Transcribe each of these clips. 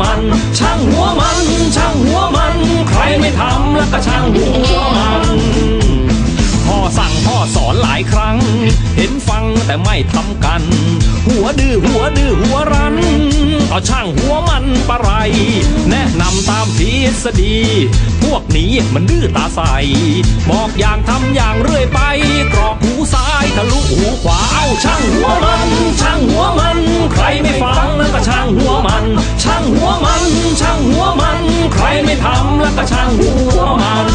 มันช่างหัวมันช่างหัวมันใครไม่ทำแล้วก็ช่างหัวมันพ่อสั่งพ่อสอนหลายครั้งเห็นฟังแต่ไม่ทำกันหัวดื้อหัวดื้อหัวรั้นเอาช่างหัวมันปะไรแนะนำตามทฤษฎีพวกนี้มันดื้อตาใสบอกอย่างทำอย่างเรื่อยไปกรอกหูซ้ายทะลุหูขวาเอาช่างหัวมันช่างหัวมันใครไม่ฟังแล้วก็ช่างหัวมันช่างหัวมันช่างหัวมันใครไม่ทำแล้วก็ช่างหัวมัน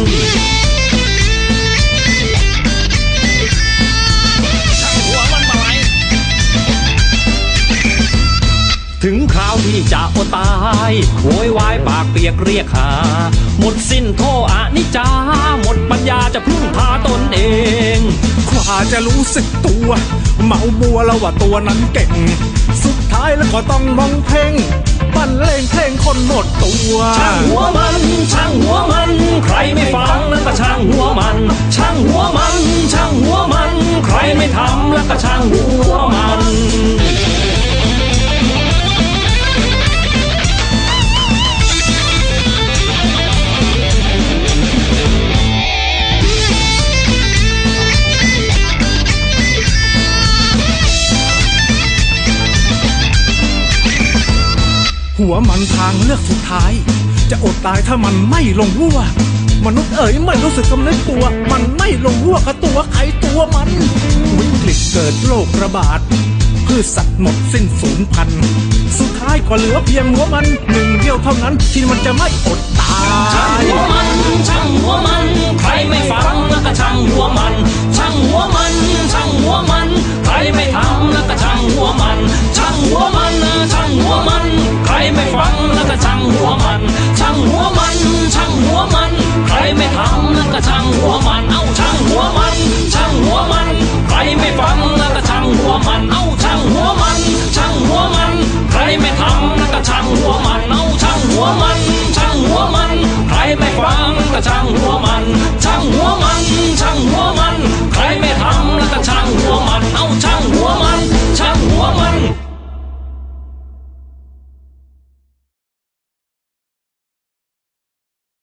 ถึงคราวที่จะอดตายโวยวายปากเปียกเรียกหาหมดสิ้นโทอนิจจาหมดปัญญาจะพึ่งพาตนเองกว่าจะรู้สึกตัวเมาบัวแล้วว่าตัวนั้นเก่งสุดท้ายแล้วก็ต้องมองเพ่งปั้นเล่งเพลงคนหมดตัวช่างหัวมันช่างหัวมันใครไม่ฟังแล้วก็ช่างหัวมันช่างหัวมันช่างหัวมันใครไม่ทำแล้วก็ช่างหัวมันหัวมันทางเลือกสุดท้ายจะอดตายถ้ามันไม่ลงวัวมนุษย์เอ๋ยไม่รู้สึกกำเนิดตัวมันไม่ลงวัวกับตัวใครตัวมันวิกฤตเกิดโรคระบาดพืชสัตว์หมดสิ้นสูญพันธุ์สุดท้ายก็เหลือเพียงหัวมันหนึ่งเดียวเท่านั้นที่มันจะไม่อดตายช่างหัวมันช่างหัวมันใครไม่ฟังแล้วก็ช่างหัวมันช่างหัวมันช่างหัวมันใครไม่ทำแล้วก็ช่าง